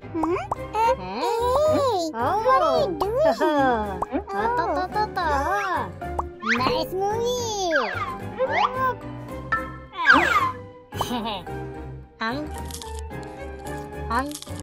Hey, what are you doing? Nice movie. Hung.